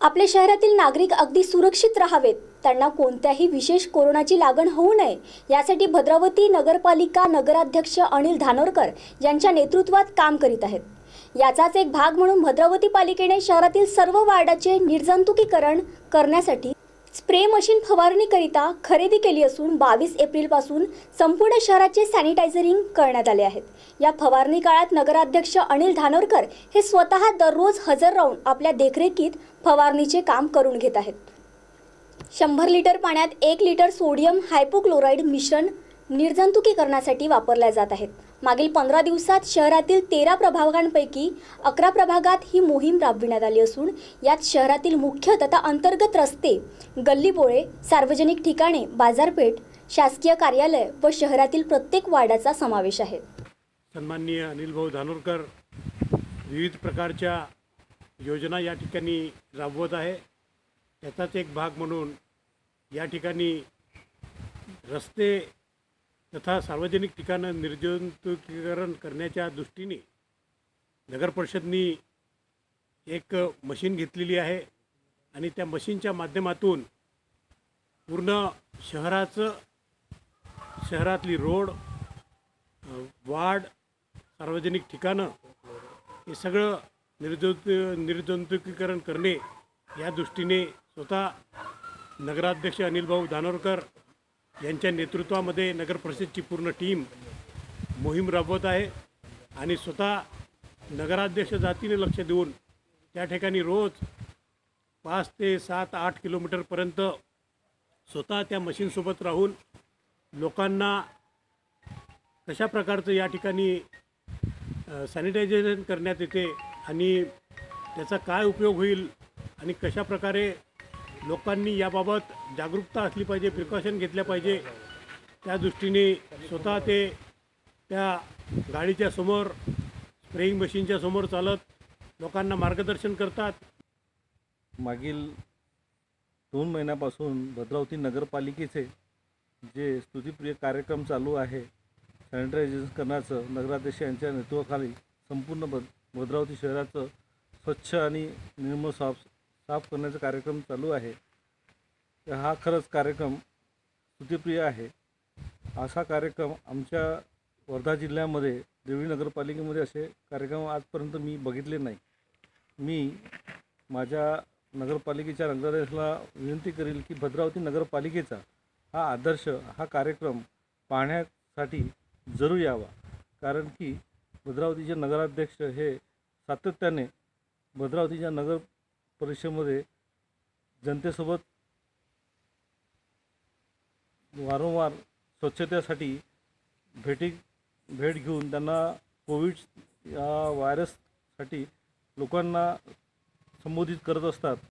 आपल्या शहरातील नागरिक अगदी सुरक्षित राहावेत, त्यांना कोणत्याही विशेष कोरोनाची लागण होऊ नये यासाठी भद्रावती नगरपालिका नगराध्यक्ष अनिल धानोरकर यांच्या नेतृत्वात काम करीत आहेत। याचाच एक भाग म्हणून भद्रावती पालिकेने शहरातील सर्व वार्डाचे निर्जंतुकीकरण करण्यासाठी स्प्रे मशीन फवारणीकरिता खरेदी केली असून 22 एप्रिल पासून संपूर्ण शहराचे सॅनिटायझरिंग करण्यात आले आहेत। या फवारणी काळात नगराध्यक्ष अनिल धानोरकर हे स्वतः दररोज हजर राहून आपल्या देखरेखीत फवारणीचे काम करून घेत आहेत। 100 लिटर पाण्यात 1 लिटर सोडियम हायपोक्लोराइड मिश्रण निर्जंतुकीकरणासाठी वापरले जात आहेत। मागील 15 दिवसात शहरातील 13 प्रभागांपैकी 11 प्रभागात ही मोहीम राबविण्यात आली असून यात शहरातील मुख्य तथा अंतर्गत रस्ते, गल्लीबोळे, सार्वजनिक ठिकाणे, बाजारपेठ, शासकीय कार्यालय व शहरातील प्रत्येक वार्डाचा समावेश आहे। सन्माननीय अनिल भाऊ धानोरकर विविध प्रकारच्या योजना या ठिकाणी राबवत आहे। त्याचाच एक भाग म्हणून या ठिकाणी रस्ते तथा सार्वजनिक ठिकाणं निर्जंतुकीकरण करण्याच्या दृष्टीने नगर परिषदनी एक मशीन घेतलेली आहे आणि त्या मशीनच्या माध्यमातून पूर्ण शहरातली रोड, वार्ड, सार्वजनिक ठिकाणं हे सगळं निर्जंतुकीकरण करणे या दृष्टीने स्वतः नगराध्यक्ष अनिल भाऊ धानोरकर यांच्या नेतृत्वामध्ये नगर परिषदची पूर्ण टीम मोहीम राबवत आहे आणि स्वतः नगराध्यक्ष जातीने लक्ष देऊन त्या ठिकाणी रोज 5 ते 7, 8 किलोमीटरपर्यंत स्वतः त्या मशीनसोबत राहून लोकांना कशा प्रकारचं या ठिकाणी सॅनिटायझेशन करण्यात येते आणि त्याचा काय उपयोग होईल आणि कशा प्रकारे लोकांनी याबाबत जागरूकता असली पाहिजे, प्रिकॉशन घेतल्या पाहिजे, त्या दृष्टीने स्वतः ते त्या गाडीच्या समोर स्प्रेइंग मशीनच्या समोर चालत लोकांना मार्गदर्शन करतात। मागील 2 महिन्यापासून भद्रावती नगरपालिकेचे जे स्तुतिप्रिय कार्यक्रम चालू आहे सॅनिटायझेशन करण्याचं, नगराध्यक्ष यांच्या नेतृत्वाखाली संपूर्ण भद्रावती शहराचं स्वच्छ आणि निर्मळ साफ करण्याचा कार्यक्रम चालू आहे। हा खरंच कार्यक्रम स्तुतिप्रिय आहे। असा कार्यक्रम आमच्या वर्धा जिल्ह्यामध्ये देवळी नगरपालिकेमध्ये असे कार्यक्रम आजपर्यंत मी बघितले नाही। मी माझ्या नगरपालिकेच्या नगराध्यक्षाला विनंती करेल की भद्रावती नगरपालिकेचा हा आदर्श, हा कार्यक्रम पाहण्यासाठी जरूर यावा, कारण की भद्रावतीचे नगराध्यक्ष हे सातत्याने भद्रावतीच्या नगर परिषदेमध्ये जनतेसोबत वारंवार स्वच्छतेसाठी भेट घेऊन त्यांना कोविड या व्हायरससाठी लोकांना संबोधित करत असतात।